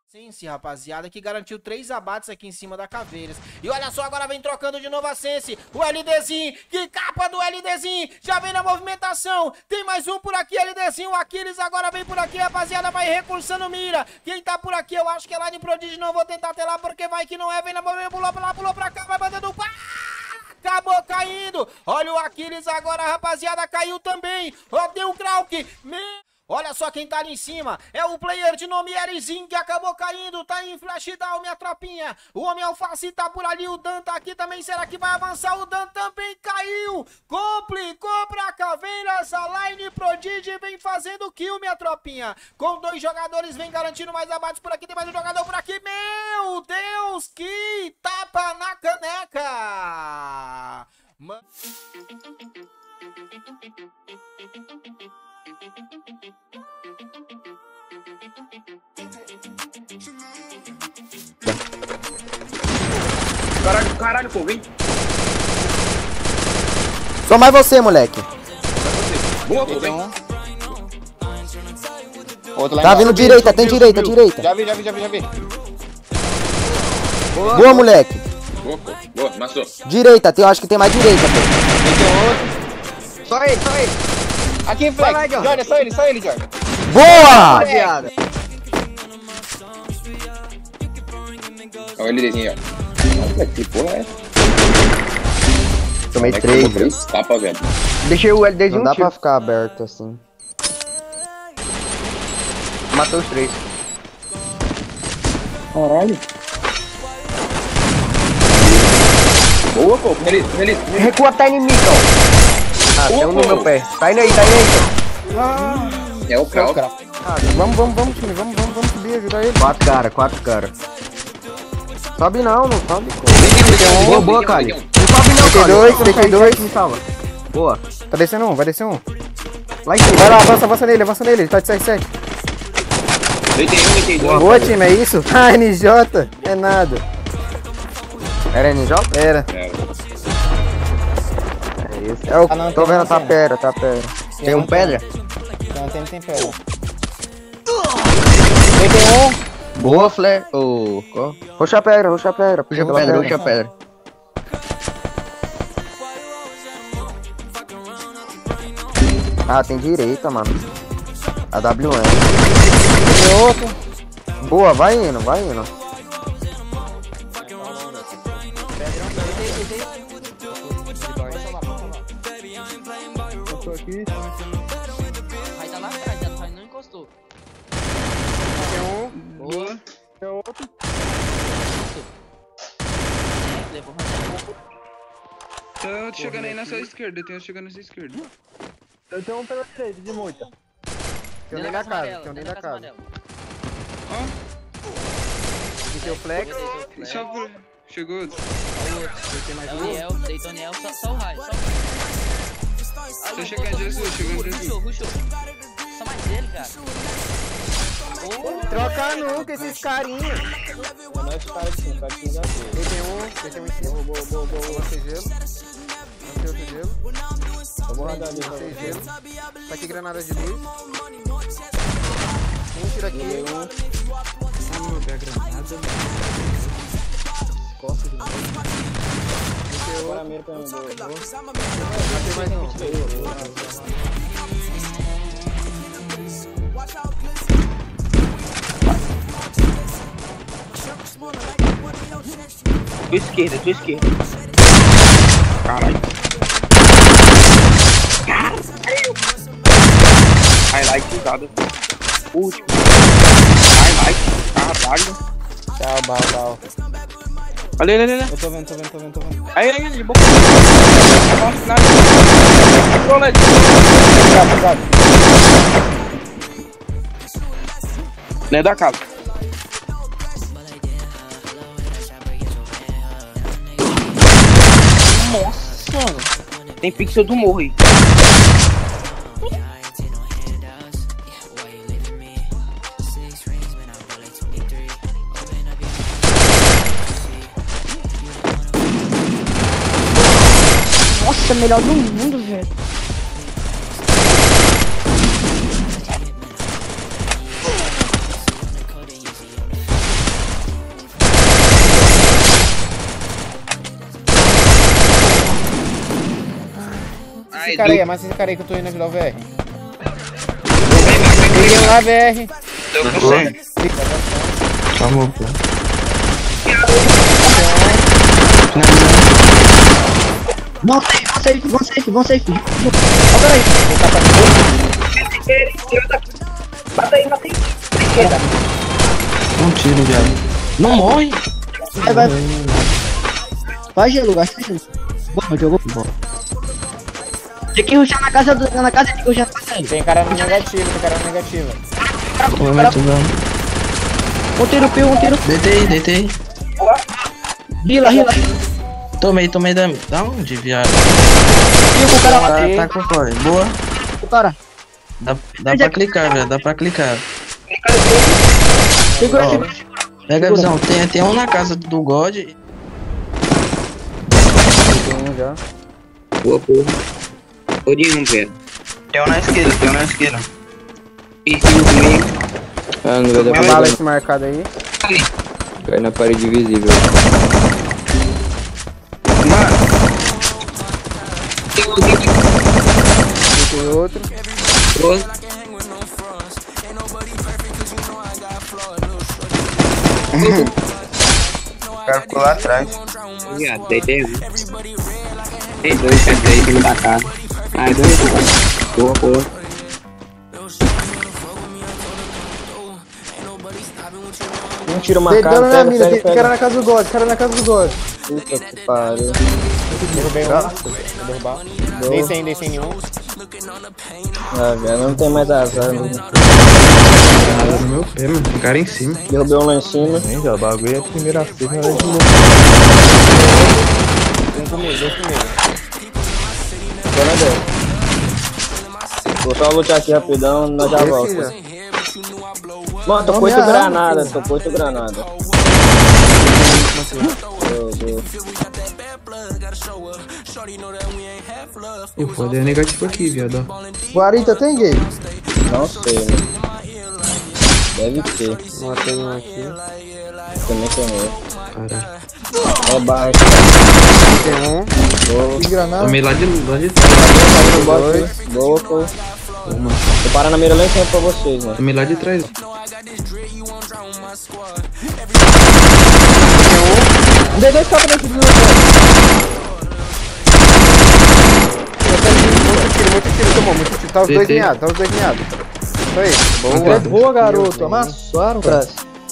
Sense, rapaziada, que garantiu 3 abates aqui em cima da Caveiras. E olha só, agora vem trocando de novo a Sense. O LDzinho, que capa do LDzinho. Já vem na movimentação. Tem mais um por aqui, LDzinho. O Aquiles agora vem por aqui, rapaziada. Vai recursando mira. Quem tá por aqui, eu acho que é lá de Prodígio. Não vou tentar telar porque vai que não é. Vem na movimentação, pulou pra lá, pulou pra cá. Vai batendo. Acabou caindo. Olha o Aquiles agora, rapaziada. Caiu também. Ó, deu o Krauk. Olha só quem tá ali em cima, é o player de nome Erizinho que acabou caindo, tá em flash down, minha tropinha. O Homem Alface tá por ali, o Dan tá aqui também, será que vai avançar? O Dan também caiu, complicou pra Caveiras, a line Prodígio vem fazendo kill, minha tropinha. Com 2 jogadores, vem garantindo mais abates por aqui, tem mais um jogador por aqui, meu Deus, que tapa na caneca. Caralho, pô, vem. Só mais você, moleque. Boa, pô, vem. Tá vindo direita, tem direita. Já vi. Boa, moleque. Boa, pô. Boa, maçou. Direita, eu acho que tem mais direita, pô. Tem outro. Só ele. Aqui, Flex. Jordan, só ele, Jordan. Boa! Olha o LDzinho, ó. Olha que porra é essa? Tomei 3. Tapa, velho. Deixei o LDzinho. Não dá pra ficar aberto assim. Matou os 3. Caralho. Boa, pô. Feliz. Recua, tá inimigo, ó. Ah, tem um no meu pé. Tá indo aí, É o Krauk. Vamos, time, vamos subir, ajudar ele. 4 cara. Sobe não sobe. Boa, cara. Não sobe não, cara. Deixei dois. Me salva. Boa. Tá descendo vai descer um. Lá em cima. Vai lá, avança nele, ele tá de 7-7. Deitei um. Boa, time, é isso? Ah, NJ, é nada. Era NJ? Era. É isso. É o... não, tô vendo, tá pedra. Tem um pedra? Não, tem pedra. Boa, Flare. Roxa a pedra. Puxa pedra. Ah, tem direita, mano. A WM. Tem outro. Boa, vai indo. Eu tô aqui. Aí tá lá atrás, já não encostou. Tem um. Boa. Tem outro. Levou Tem outro chegando aí na sua esquerda, Eu tenho um pela direita, de muita. Tem um dentro da casa, Ó. Aqui tem o flex. Só por... Chegou outro. Tem mais É o um. Niel, deitou o Niel, só o raio, Tô chegando Jesus. Rushou. Só mais ele, cara. Troca nunca esses carinha. Tem um em cima. Boa. Lancei gelo. Lancei gelo. Tá aqui granada de luz. Um tiro aqui. Pega a granada. Costa de novo. Agora mira pra mim. Tem mais um. Tua esquerda. Caralho. Highlight usado. Último. Highlight. Caralho. Tchau, bal. Ali. Eu tô vendo. Aí, de boca. Não é da casa. Nossa, mano. Tem pixel do morro aí. Nossa, melhor do mundo, velho. esse cara aí, amassa esse cara aí que eu tô indo na Vila VR. Peguei um lá, VR. Tô com você. Calma, pô. Vão safe. Ó, peraí. Bata aí. Um tiro, viado. Não morre. Vai. Vai, gelo, gasta gelo. Boa, jogou. Boa. Tem que rushar na casa, tem que rushar na casa. Tem cara no negativo, Um tiro. Deitei. Rila. Tomei da onde, viado? O cara lá. Tá com corre. Boa. O cara. Dá pra clicar, velho. Dá pra clicar. Segura. Pega a visão. Tem um na casa do God. Tem um já. Boa, porra. Tô de um, velho. Tem um na esquerda. E um comigo. Ah, não vai dar pra bala esse marcado aí. Cai na parede invisível. Tem outro. O cara ficou lá atrás. Viado, deitei um. Tem dois, tem três, tem da casa. Ai, dois. Boa, porra. Um tiro marcado. Deitando na mina, tem cara na casa do God, Puta que pariu. Derrubei um. Vou derrubar. Dei 100 em um. Ah, velho, não tem mais azar. Não. Nada no meu pé, mano. Tem cara em cima. Derrubei um lá em cima. Já, o bagulho é a primeira vez, na hora de novo. Dois comigo. Vou só lutar aqui rapidão, nós já voltamos. Mano, tocou 8 granadas, O poder é negativo aqui, viado. Guarita tem gay? Não sei, mano. Deve ter. Matei um aqui. Também tem. Caralho. É baixo. Tem um. Boa. Que granada. Tomei lá de trás. Boa, pô. Tô parando a mira lá em cima pra vocês, mano. Tomei lá de trás. Dei 2 capas nesse vídeo. Muito tiro, tomou, muito tiro. Tá os dois guinhados, Isso aí. Boa. Boa, garoto. Amassaram, cara.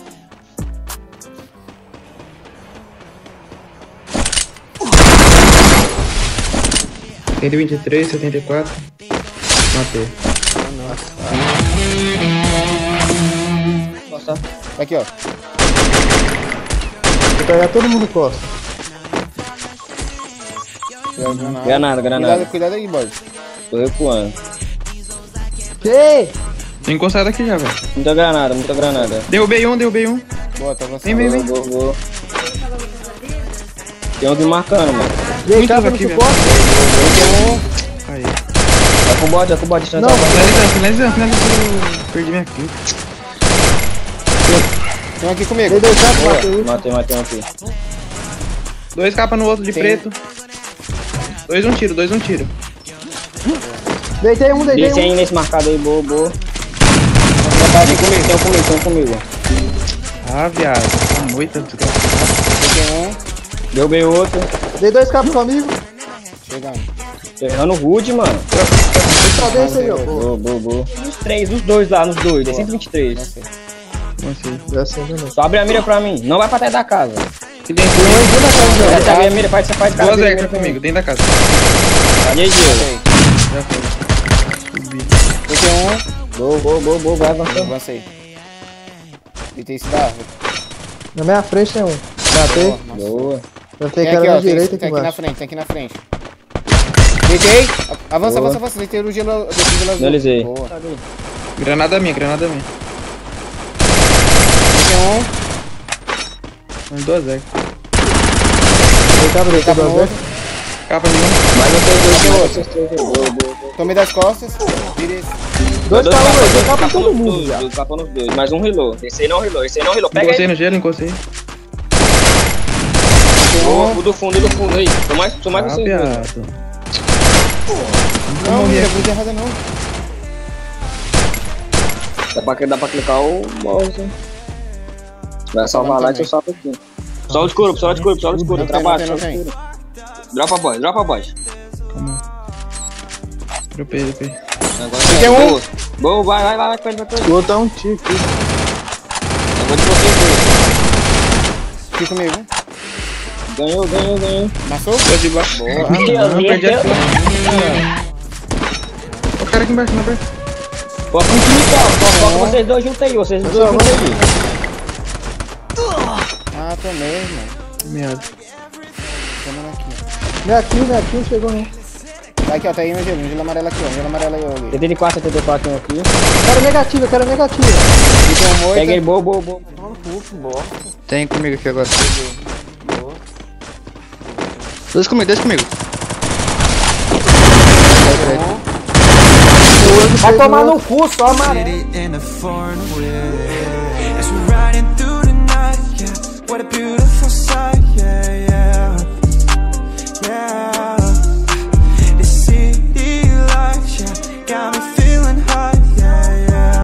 Tem de 23, 74. Matei. Nossa. Aqui, ó. Vou pegar todo mundo costa. Granada. Cuidado aí, boy. Tô recuando. Que? Tô encostado aqui já, velho. Muita granada. Derrubei um. Boa, tá você. Vem. Vou. Tem um me marcando, mano. Dei capa no aqui, suporte. Aí. Tá com bot. Não, Finaliza. Perdi minha kill. Tem um aqui comigo. dei 2 capas, matei. Matei um aqui. 2 capas no outro de preto. 2 um tiro. Deitei um. Desce aí nesse marcado aí, boa. Tem um comigo. Ah, viado. Tá muito desgraçado. Tem um. Derrubei outro. Dei 2 capas comigo. Chegando. Tô errando o Rude, mano. Só desse aí, ó. Boa. Os dois lá, nos dois. É 123. Não sei. Já sei, já não. Só abre a mira pra mim. Não vai pra trás da casa. Que dentro. Essa abre a mira, faz casa. Duas regras comigo, dentro da casa. Cadê gelo? Já foi. Tem um. Boa, vai avançando. Avancei. Deitei esse da árvore. Na minha frente tem um. Matei. Boa. Eu tenho Tem cara aqui, na ó. direita Tem aqui aqui na embaixo. frente, Deitei. Avança. Deitei o gelo azul. Finalizei. Boa. Granada minha. Tem um. Umas 2 regras. Dei capa no outro. Capa nenhuma. Mais vocês três. Boa. Tomei das costas. Virei. 2 capas, dei capa em todo mundo, já. 2 capas nos dois. Mais um reload. Esse aí não reload. Pega Encostei aí. no gelo, encostei. Boa, o do fundo aí. Tô mais Ah, vocês dois. viado. Não, mira, coisa errada não. Dá pra clicar o mouse. Vai salvar lá e eu salvo aqui. Só o escuro, trabalho, só o escuro. Dropa a boss. Dropei. Agora Tem um. Bom, vai. O outro é um tiro. Agora de você. Aqui comigo. Ganhou. Passou? Tô de baixo. Boa. Não, perdi a fila. O cara aqui embaixo, não aperta. Foca um time só, foca vocês dois juntos aí, Ah, tô mesmo. Merda. Tomando aqui. Não é aqui, chegou, né? Tá aqui, ó, tá aí no gelo amarelo aqui, ó. Gelo amarelo aí, ó. 74 aqui. Quero negativa. Aqui tem um moito. Peguei, boa. Tem comigo aqui agora. Dois comigo. Vai tomar no cu, só amarelo. As we're riding through the night, yeah. What a beautiful sight, yeah.